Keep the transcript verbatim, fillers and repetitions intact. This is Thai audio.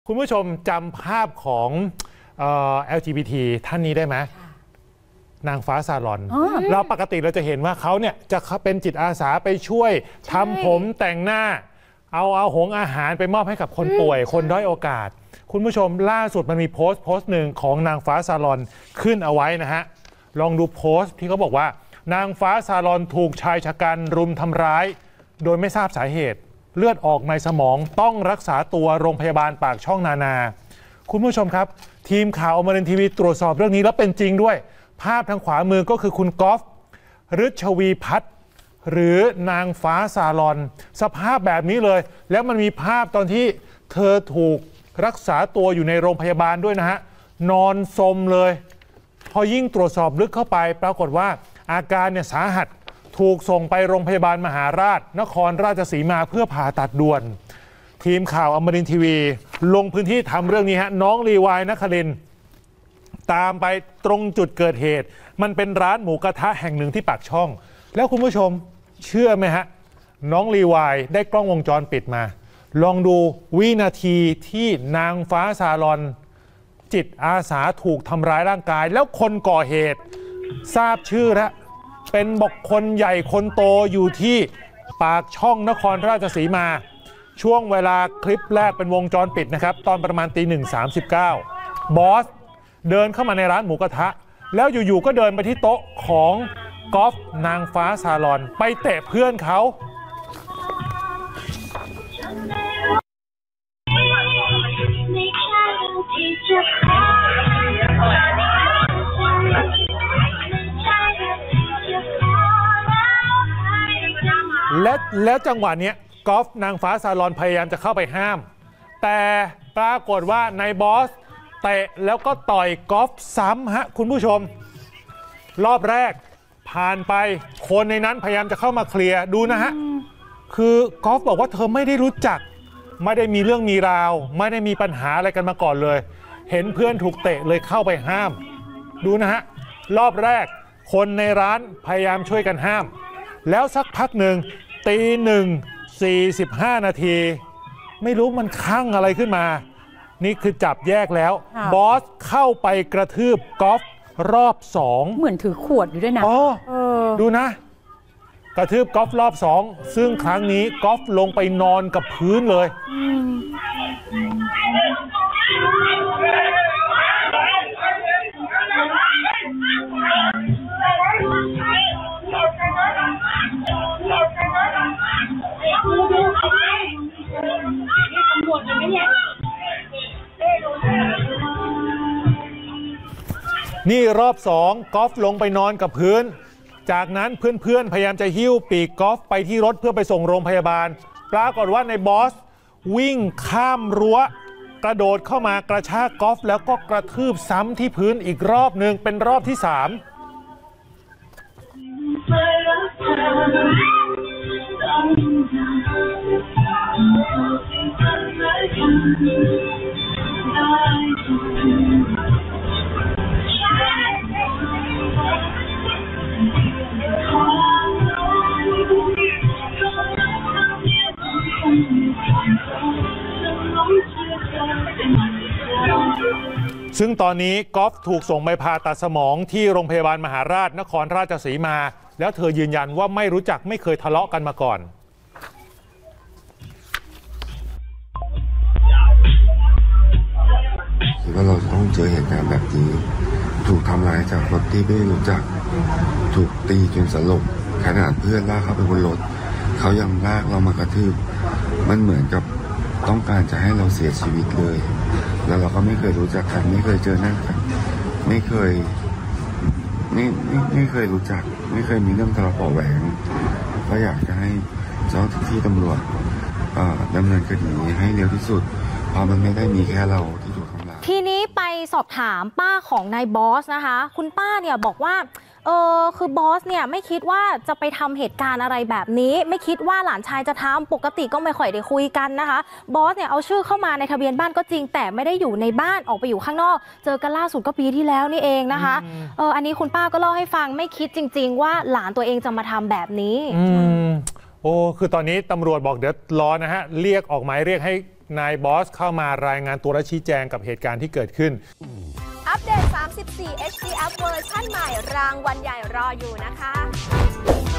คุณผู้ชมจำภาพของเอ่อ แอล จี บี ที ท่านนี้ได้ไหมนางฟ้าซาลอนเราปกติเราจะเห็นว่าเขาเนี่ยจะเป็นจิตอาสาไปช่วยทำผมแต่งหน้าเอาเอาหงอาหารไปมอบให้กับคนป่วยคนด้อยโอกาสคุณผู้ชมล่าสุดมันมีโพสต์โพสต์หนึ่งของนางฟ้าซาลอนขึ้นเอาไว้นะฮะลองดูโพสต์ที่เขาบอกว่านางฟ้าซาลอนถูกชายชะกันรุมทำร้ายโดยไม่ทราบสาเหตุเลือดออกในสมองต้องรักษาตัวโรงพยาบาลปากช่องนานาคุณผู้ชมครับทีมข่าวอมรินทร์ทีวีตรวจสอบเรื่องนี้แล้วเป็นจริงด้วยภาพทางขวามือก็คือคุณก๊อฟฤชวีพัฒน์หรือนางฟ้าซาลอนสภาพแบบนี้เลยแล้วมันมีภาพตอนที่เธอถูกรักษาตัวอยู่ในโรงพยาบาลด้วยนะฮะนอนสมเลยพอยิ่งตรวจสอบลึกเข้าไปปรากฏว่าอาการเนี่ยสาหัสถูกส่งไปโรงพยาบาลมหาราชนครราชสีมาเพื่อผ่าตัดด่วนทีมข่าวอมรินทร์ทีวีลงพื้นที่ทำเรื่องนี้ฮะน้องรีวายนครินทร์ตามไปตรงจุดเกิดเหตุมันเป็นร้านหมูกระทะแห่งหนึ่งที่ปากช่องแล้วคุณผู้ชมเชื่อไหมฮะน้องรีวายได้กล้องวงจรปิดมาลองดูวินาทีที่นางฟ้าซาลอนจิตอาสาถูกทำร้ายร่างกายแล้วคนก่อเหตุทราบชื่อแล้วเป็นบอกคนใหญ่คนโตอยู่ที่ปากช่องนครราชสีมาช่วงเวลาคลิปแรกเป็นวงจรปิดนะครับตอนประมาณตีหนึ่งสามสิบเก้าบอสเดินเข้ามาในร้านหมูกระทะแล้วอยู่ๆก็เดินไปที่โต๊ะของก๊อฟนางฟ้าซาลอนไปเตะเพื่อนเขาและแล้วจังหวะนี้ก๊อฟนางฟ้าซาลอนพยายามจะเข้าไปห้ามแต่ปรากฏว่านายบอสเตะแล้วก็ต่อยก๊อฟซ้ำฮะคุณผู้ชมรอบแรกผ่านไปคนในนั้นพยายามจะเข้ามาเคลียร์ดูนะฮะคือก๊อฟบอกว่าเธอไม่ได้รู้จักไม่ได้มีเรื่องมีราวไม่ได้มีปัญหาอะไรกันมาก่อนเลยเห็นเพื่อนถูกเตะเลยเข้าไปห้ามดูนะฮะรอบแรกคนในร้านพยายามช่วยกันห้ามแล้วสักพักหนึ่งตีหนึ่งสี่สิบห้านาทีไม่รู้มันคลั่งอะไรขึ้นมานี่คือจับแยกแล้วบอสเข้าไปกระทืบก๊อฟรอบสองเหมือนถือขวดอยู่ด้วยนะอ๋อดูนะกระทืบก๊อฟรอบสองซึ่งครั้งนี้ก๊อฟลงไปนอนกับพื้นเลยนี่รอบสองกอล์ฟลงไปนอนกับพื้นจากนั้นเพื่อนๆพยายามจะหิ้วปีกกอล์ฟไปที่รถเพื่อไปส่งโรงพยาบาลปรากฏว่าในบอสวิ่งข้ามรั้วกระโดดเข้ามากระชากกอล์ฟแล้วก็กระทืบซ้ำที่พื้นอีกรอบหนึ่งเป็นรอบที่สามซึ่งตอนนี้ก๊อฟถูกส่งไปผ่าตัดสมองที่โรงพยาบาลมหาราชนครราชสีมาแล้วเธอยืนยันว่าไม่รู้จักไม่เคยทะเลาะกันมาก่อนคือว่าเราต้องเจอเหตุการณ์แบบนี้ถูกทำร้ายจากรถที่ไม่รู้จักถูกตีจนสลบขนาดเพื่อนลากเขาไปบนรถเขายังลากเรามากระทืบมันเหมือนกับต้องการจะให้เราเสียชีวิตเลยแล้วเราก็ไม่เคยรู้จักกันไม่เคยเจอหน้ากันไม่เคยไม่ไม่ไม่เคยรู้จักไม่เคยมีเรื่องทะเลาะเบาะแหวงก็อยากจะให้เจ้าที่ตำรวจดำเนินคดีให้เร็วที่สุดเพราะมันไม่ได้มีแค่เราที่ถูกทำร้ายทีนี้ไปสอบถามป้าของนายบอสนะคะคุณป้าเนี่ยบอกว่าเออคือบอสเนี่ยไม่คิดว่าจะไปทำเหตุการณ์อะไรแบบนี้ไม่คิดว่าหลานชายจะทำปกติก็ไม่ค่อยได้คุยกันนะคะบอสเนี่ยเอาชื่อเข้ามาในทะเบียนบ้านก็จริงแต่ไม่ได้อยู่ในบ้านออกไปอยู่ข้างนอกเจอกันล่าสุดก็ปีที่แล้วนี่เองนะคะเอออันนี้คุณป้าก็เล่าให้ฟังไม่คิดจริงๆว่าหลานตัวเองจะมาทำแบบนี้โอ้คือตอนนี้ตำรวจบอกเดี๋ยวรอนะฮะเรียกออกหมายเรียกให้นายบอสเข้ามารายงานตัวและชี้แจงกับเหตุการณ์ที่เกิดขึ้นอัปเดต สามสิบสี่ เอช ดี App เวอร์ชันใหม่รางวัลใหญ่รออยู่นะคะ